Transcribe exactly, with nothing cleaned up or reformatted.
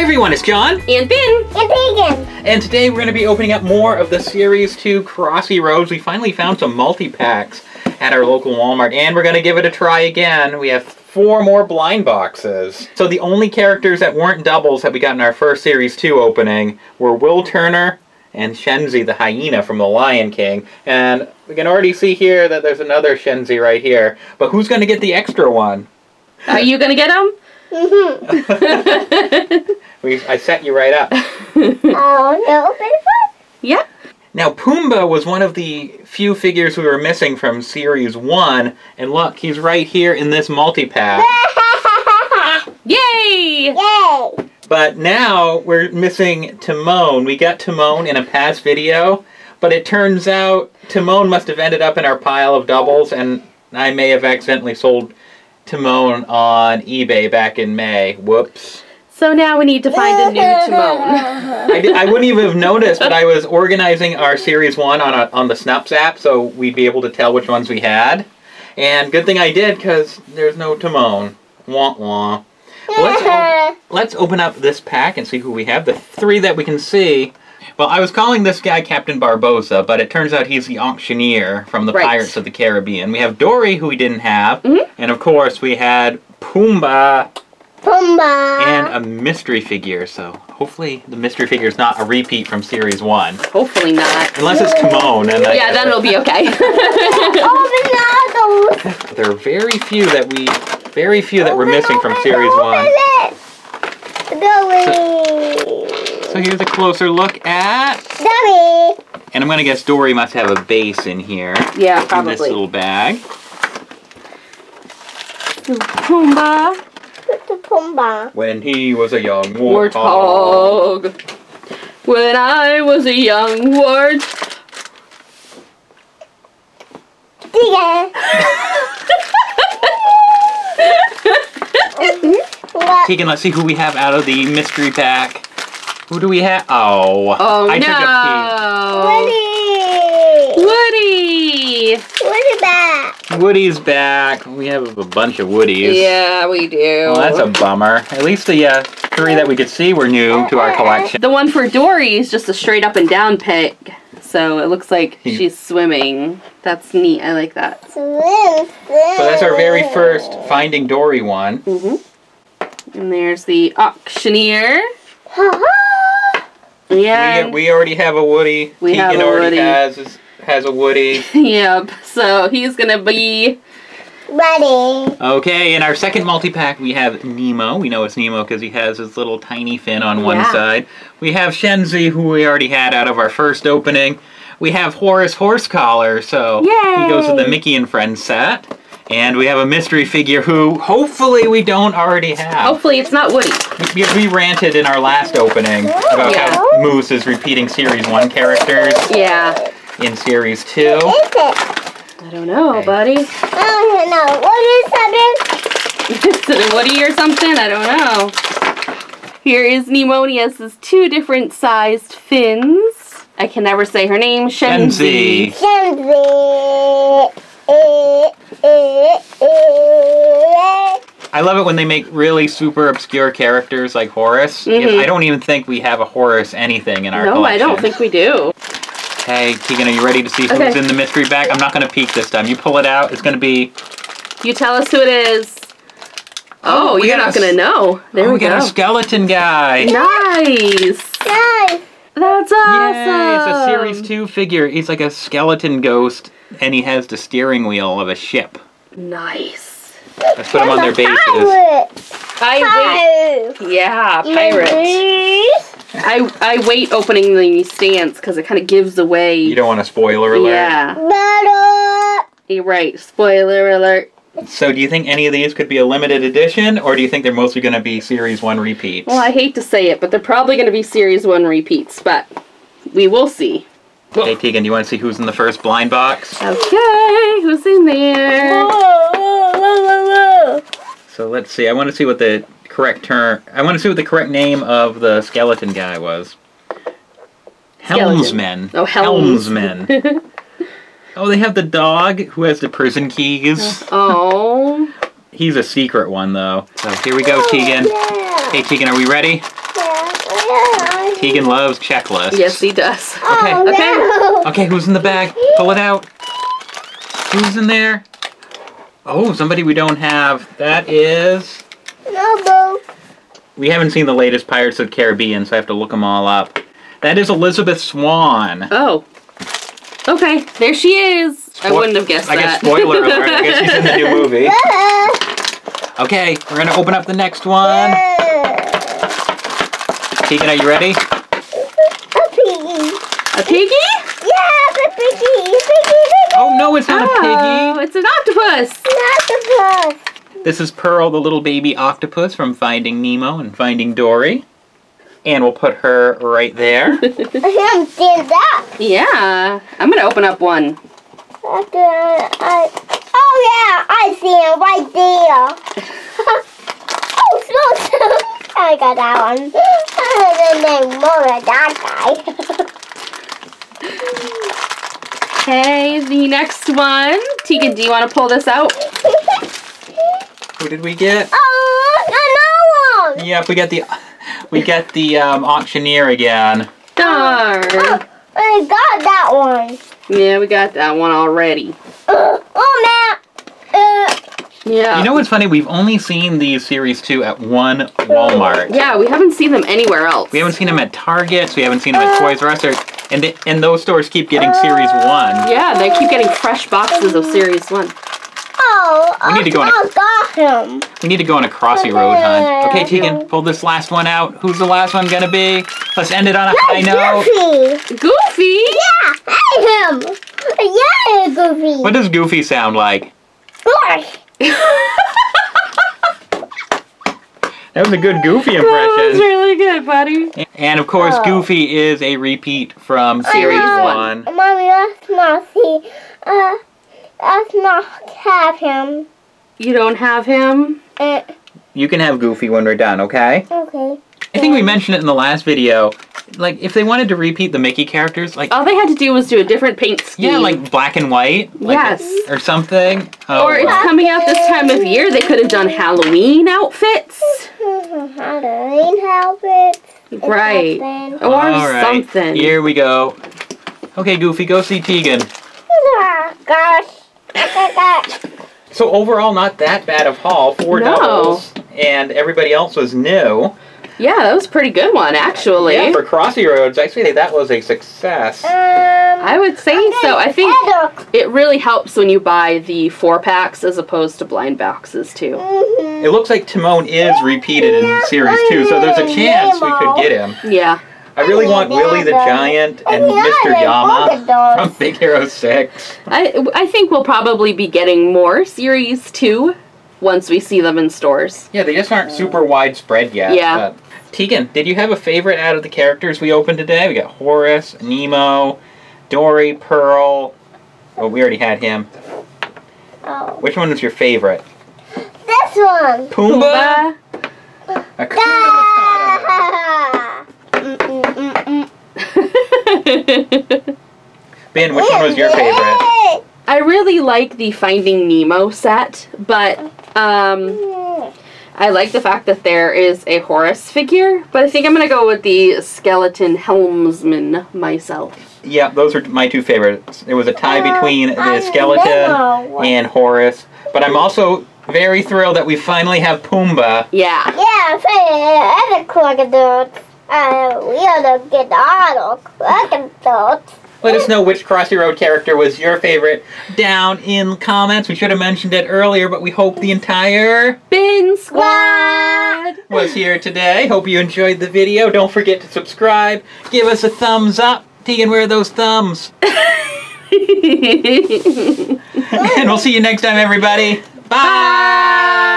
everyone, it's John. And Ben. And Teagan. And today we're going to be opening up more of the Series two Crossy Roads. We finally found some multi-packs at our local Walmart, and we're going to give it a try again. We have four more blind boxes. So the only characters that weren't doubles that we got in our first Series two opening were Will Turner and Shenzi the hyena from The Lion King. And we can already see here that there's another Shenzi right here. But who's going to get the extra one? Are you going to get them? Mm-hmm. we, I set you right up. Oh, no, open it. Yeah. Now, Pumbaa was one of the few figures we were missing from Series one. And look, he's right here in this multi-pack. Yay! Yay! But now we're missing Timon. We got Timon in a past video, but it turns out Timon must have ended up in our pile of doubles, and I may have accidentally sold Timon on eBay back in May. Whoops. So now we need to find a new Timon. I, did, I wouldn't even have noticed, but I was organizing our Series one on, a, on the Snups app, so we'd be able to tell which ones we had. And good thing I did, because there's no Timon. Wah wah. Well, let's, op let's open up this pack and see who we have. The three that we can see. Well, I was calling this guy Captain Barbosa, but it turns out he's the auctioneer from the right. Pirates of the Caribbean. We have Dory, who we didn't have. Mm-hmm. And of course, we had Pumbaa. Pumbaa. And a mystery figure. So hopefully the mystery figure is not a repeat from Series one. Hopefully not. Unless it's Timon. And yeah, then it'll be okay. Open the There are very few that we... Very few that we're missing from Series one. So, so here's a closer look at... Dummy. And I'm going to guess Dory must have a base in here. Yeah, probably. In this little bag. Pumbaa. Put the Pumbaa. When he was a young warthog. Warthog. When I was a young wart... Teagan. Teagan, let's see who we have out of the mystery pack. Who do we have? Oh, oh I no! took Woody. Woody! Woody back. a peek. Woody's back. We have a bunch of Woodies. Yeah, we do. Well, that's a bummer. At least the uh, three that we could see were new to our collection. The one for Dory is just a straight up and down pick. So it looks like she's swimming. That's neat. I like that. Swim, swim. So that's our very first Finding Dory one. Mm-hmm. And there's the auctioneer. Yeah. We, we already have a Woody. We Teagan have a already Woody. has has a Woody. Yep. So he's gonna be Ready. Okay, in our second multi-pack we have Nemo. We know it's Nemo because he has his little tiny fin on one Yeah. side. We have Shenzi, who we already had out of our first opening. We have Horace Horsecollar, so Yay! he goes with the Mickey and Friends set. And we have a mystery figure who hopefully we don't already have. hopefully it's not Woody. We, we ranted in our last opening about Yeah. how Moose is repeating Series one characters Yeah. in Series two. What is it? I don't know, Okay. buddy. I don't know. What is that? Is it a Woody or something? I don't know. Here is Nemo, and he has his two different sized fins. I can never say her name. Shenzi. Shenzi. Shenzi. Eh, eh, eh. I love it when they make really super obscure characters like Horace. Mhm. I don't even think we have a Horace anything in our No, collection. I don't think we do. Hey, Teagan, are you ready to see who's Okay. in the mystery bag? I'm not going to peek this time. You pull it out. It's going to be... You tell us who it is. Oh, Oh, we you're got not a going to know. There oh, we we go. got a skeleton guy. Nice. Nice. That's awesome. Yay, it's a Series two figure. He's like a skeleton ghost, and he has the steering wheel of a ship. Nice. Let's put them on their bases. Pirate. I wait. Yeah, pirate. Please. I I wait opening the stands because it kind of gives away. You don't want a spoiler alert. Yeah. Battle. You're right. Spoiler alert. So do you think any of these could be a limited edition, or do you think they're mostly going to be Series one repeats? Well, I hate to say it, but they're probably going to be Series one repeats, but we will see. Hey, Teagan, do you want to see who's in the first blind box? Okay, who's in there? Whoa, whoa, whoa, whoa, whoa. So let's see. I want to see what the correct term... I want to see what the correct name of the skeleton guy was. Skeleton. Helmsman. Oh, Helms. Helmsman. Oh, they have the dog who has the prison keys. Oh. He's a secret one, though. So here we go, Teagan. Yeah. Hey, Teagan, are we ready? Yeah. yeah. Teagan loves checklists. Yes, he does. Okay. Oh, Okay. no. Okay, who's in the bag? Pull it out. Who's in there? Oh, somebody we don't have. That is... No, boo. We haven't seen the latest Pirates of the Caribbean, so I have to look them all up. That is Elizabeth Swann. Oh. Okay, there she is. I Spo- wouldn't have guessed I guess that. spoiler alert. I guess she's in the new movie. Okay, we're gonna open up the next one. Teagan, are you ready? A piggy. A piggy? Yeah, a piggy. A piggy. Oh no, it's not Oh, a piggy. it's an octopus. Not the first. This is Pearl, the little baby octopus from Finding Nemo and Finding Dory. And we'll put her right there. I haven't seen that. Yeah. I'm gonna open up one. After I, oh yeah, I see him right there. Oh, so, so. I got that one. And then more of that guy. Okay, the next one. Teagan, do you want to pull this out? Who did we get? Oh, another one. Yep, we got the we got the um, auctioneer again. Darn. Oh, I got that one. Yeah, we got that one already. Uh, oh, man. Uh, Yeah. You know what's funny? We've only seen these series two at one Walmart. Yeah, we haven't seen them anywhere else. We haven't seen them at Targets. We haven't seen them at Toys R Us. Or, and th and those stores keep getting series one. Yeah, they keep getting fresh boxes of Series one. oh, We need to go on a- I got him. We need to go on a Crossy Road hunt. Okay, Teagan, pull this last one out. Who's the last one gonna be? Let's end it on a high note. Goofy. Goofy? Yeah, I him. Yeah, Goofy. What does Goofy sound like? Gosh. That was a good Goofy That was impression. really good, buddy. And of course, Oh. Goofy is a repeat from series one. Mommy, let's not see. Uh, let's not have him. You don't have him? Uh, You can have Goofy when we're done, okay? okay. I think we mentioned it in the last video. Like, if they wanted to repeat the Mickey characters, like, All they had to do was do a different paint scheme. yeah, like black and white. Like, Yes. Or something. Oh, Or it's well. coming out this time of year. They could have done Halloween outfits. Halloween outfit. Right. Something. Or All right, something. Here we go. Okay, Goofy, go see Teagan. Ah, gosh. Gosh. So overall, not that bad of haul. Four No. doubles. And everybody else was new. Yeah, that was a pretty good one, actually. Yeah, for Crossy Roads, I say that was a success. Um, I would say so. I think it really helps when you buy the four packs as opposed to blind boxes, too. Mm-hmm. It looks like Timon is repeated in Series two, so there's a chance we could get him. Yeah. I really want Willie the Giant and Mister Yama from Big Hero six. I, I think we'll probably be getting more Series two once we see them in stores. Yeah, they just aren't super widespread yet. Yeah. But. Teagan, did you have a favorite out of the characters we opened today? We got Horace, Nemo, Dory, Pearl. Oh, we already had him. Oh. Which one was your favorite? This one. Pumbaa? Hakuna Matata. Ah. Mm, mm, mm, mm. Ben, which one was your favorite? I really like the Finding Nemo set, but um, I like the fact that there is a Horace figure, but I think I'm going to go with the Skeleton Helmsman myself. Yeah, those are my two favorites. There was a tie Uh, between the I skeleton know. and Horace, but I'm also very thrilled that we finally have Pumbaa. Yeah. Yeah, say every crocodile. Uh, we ought to get all the crocodiles. Let us know which Crossy Road character was your favorite down in the comments. We should have mentioned it earlier, but we hope the entire Bin Squad! was here today. Hope you enjoyed the video. Don't forget to subscribe. Give us a thumbs up. Teagan, where are those thumbs? And we'll see you next time, everybody. Bye! Bye!